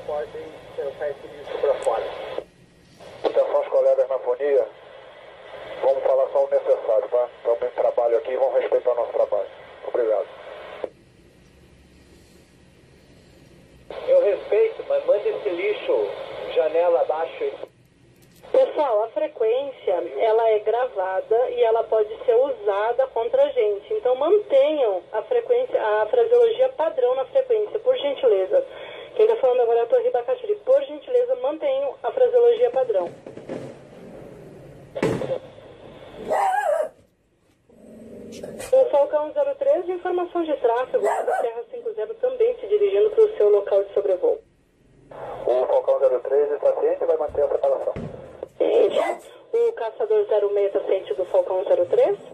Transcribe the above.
podem pensar esse risco para fora. Atenção, os colegas na fonia. Vamos falar só o necessário, tá? Estamos em trabalho aqui e vamos respeitar o nosso trabalho. Obrigado. Eu respeito, mas manda esse lixo janela abaixo aí. Pessoal, a frequência, ela é gravada e ela pode ser usada contra a gente. Então mantenham a frequência, a fraseologia padrão na frequência, por gentileza. Quem está falando agora é a Torre Bacaxiri. Por gentileza, mantenham a fraseologia padrão. O Falcão 03 de informação de tráfego, da Serra 50 também se dirigindo para o seu local de sobrevoo. O Falcão 03 está ciente e vai manter a separação. O Caçador 06 está ciente do Falcão 03?